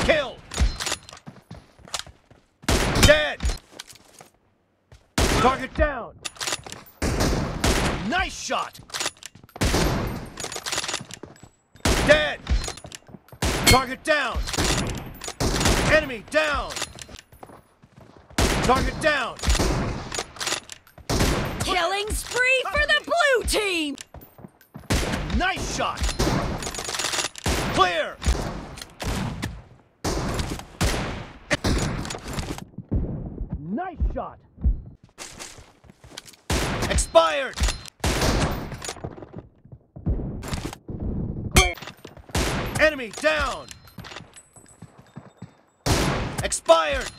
Kill. Dead. Target down. Nice shot. Dead. Target down. Enemy down. Target down. Killing spree for the blue team! Nice shot. Clear. Nice shot. Expired. Clear. Enemy down. Expired.